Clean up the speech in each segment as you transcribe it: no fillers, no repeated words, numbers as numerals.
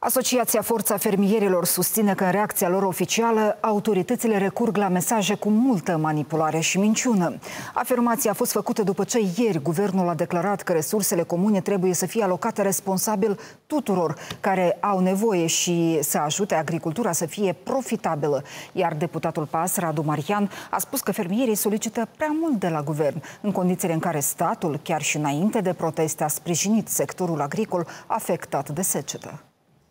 Asociația Forța Fermierilor susține că în reacția lor oficială, autoritățile recurg la mesaje cu multă manipulare și minciună. Afirmația a fost făcută după ce ieri guvernul a declarat că resursele comune trebuie să fie alocate responsabil tuturor care au nevoie și să ajute agricultura să fie profitabilă. Iar deputatul PAS, Radu Marian, a spus că fermierii solicită prea mult de la guvern, în condițiile în care statul, chiar și înainte de proteste, a sprijinit sectorul agricol afectat de secetă.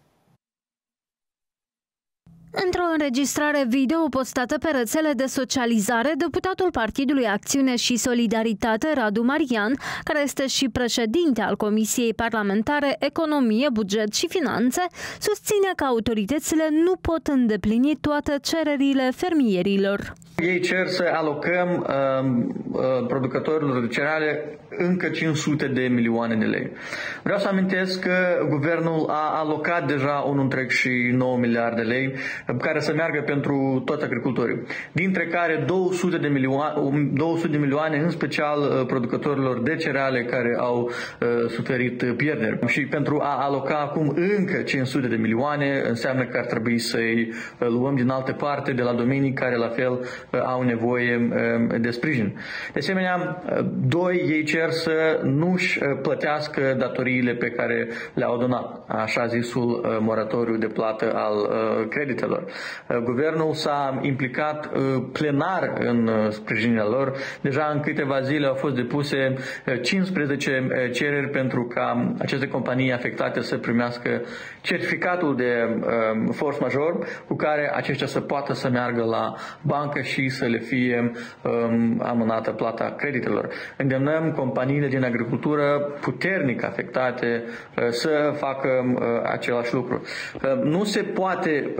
Într-o înregistrare video postată pe rețele de socializare, deputatul Partidului Acțiune și Solidaritate, Radu Marian, care este și președinte al Comisiei Parlamentare Economie, Buget și Finanțe, susține că autoritățile nu pot îndeplini toate cererile fermierilor. Ei cer să alocăm producătorilor de cereale încă 500 de milioane de lei. Vreau să amintesc că guvernul a alocat deja 1,9 miliarde de lei care să meargă pentru toți agricultorii, dintre care 200 de milioane în special producătorilor de cereale care au suferit pierderi. Și pentru a aloca acum încă 500 de milioane înseamnă că ar trebui să-i luăm din alte parte, de la domenii care la fel au nevoie de sprijin. De asemenea, ei cer să nu-și plătească datoriile pe care le-au donat, așa zisul moratoriu de plată al creditelor. Guvernul s-a implicat plenar în sprijinirea lor. Deja în câteva zile au fost depuse 15 cereri pentru ca aceste companii afectate să primească certificatul de force majeure cu care aceștia să poată să meargă la bancă și să le fie amânată plata creditelor. Îndemnăm companiile din agricultură puternic afectate să facă același lucru. Nu se poate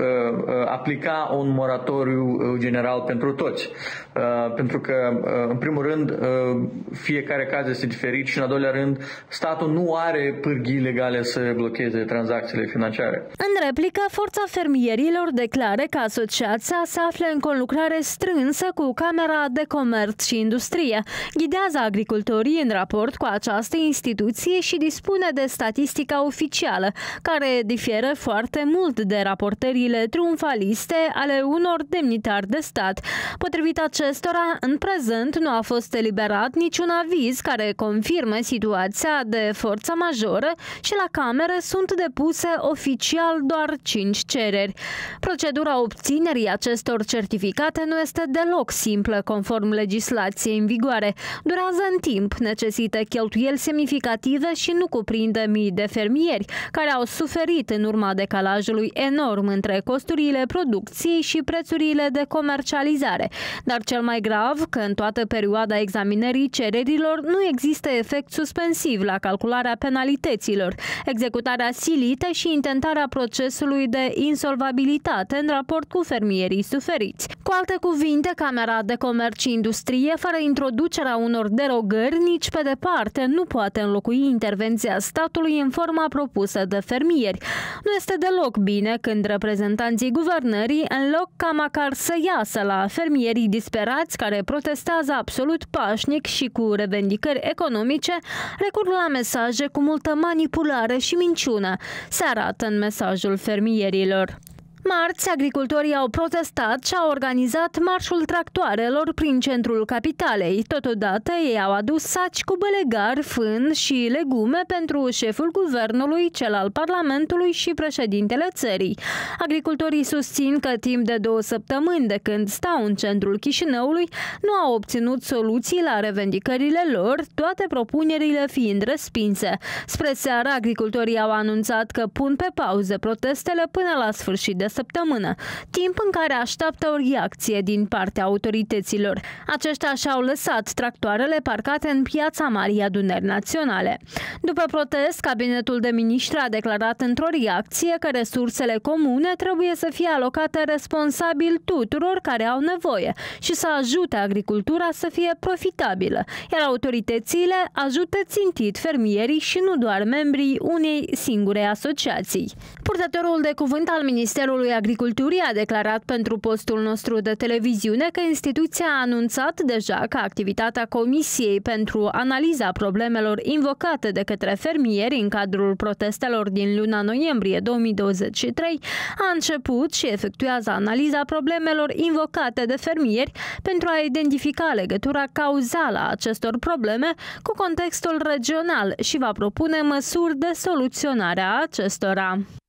aplica un moratoriu general pentru toți, pentru că, în primul rând, fiecare caz este diferit și, în al doilea rând, statul nu are pârghii legale să blocheze tranzacțiile financiare. În replică, Forța Fermierilor declară că asociația se află în conlucrare strânsă cu Camera de Comerț și Industrie, ghidează agricultorii în raport cu această instituție și dispune de statistica oficială, care diferă foarte mult de raportările triumfaliste ale unor demnitari de stat. Potrivit acestora, în prezent nu a fost eliberat niciun aviz care confirme situația de forță majoră și la Cameră sunt depuse oficial doar 5 cereri. Procedura obținerii acestor certificate nu este deloc simplă, conform legislației în vigoare. Durează în timp, necesită cheltuieli semnificative și nu cuprinde mii de fermieri, care au suferit în urma decalajului enorm între costurile producției și prețurile de comercializare. Dar cel mai grav, că în toată perioada examinării cererilor nu există efect suspensiv la calcularea penalităților, executarea silită și intentarea procesului de insolvabilitate în raport cu fermierii suferiți. Cu alte cuvinte, Camera de Comerț și Industrie, fără introducerea unor derogări, nici pe departe nu poate înlocui intervenția statului în forma propusă de fermieri. Nu este deloc bine când reprezentanții guvernării, în loc ca măcar să iasă la fermierii disperați care protestează absolut pașnic și cu revendicări economice, recurg la mesaje cu multă manipulare și minciună, se arată în mesajul fermierilor. Marți, agricultorii au protestat și au organizat marșul tractoarelor prin centrul capitalei. Totodată, ei au adus saci cu bălegar, fân și legume pentru șeful guvernului, cel al Parlamentului și președintele țării. Agricultorii susțin că timp de 2 săptămâni de când stau în centrul Chișinăului, nu au obținut soluții la revendicările lor, toate propunerile fiind respinse. Spre seară, agricultorii au anunțat că pun pe pauză protestele până la sfârșit de săptămână, timp în care așteaptă o reacție din partea autorităților. Aceștia și-au lăsat tractoarele parcate în Piața Marii Adunări Naționale. După protest, cabinetul de miniștri a declarat într-o reacție că resursele comune trebuie să fie alocate responsabil tuturor care au nevoie și să ajute agricultura să fie profitabilă, iar autoritățile ajută țintit fermierii și nu doar membrii unei singure asociații. Purtătorul de cuvânt al Ministerului Ministerului Agriculturii a declarat pentru postul nostru de televiziune că instituția a anunțat deja că activitatea Comisiei pentru analiza problemelor invocate de către fermieri în cadrul protestelor din luna noiembrie 2023 a început și efectuează analiza problemelor invocate de fermieri pentru a identifica legătura cauzală a acestor probleme cu contextul regional și va propune măsuri de soluționare a acestora.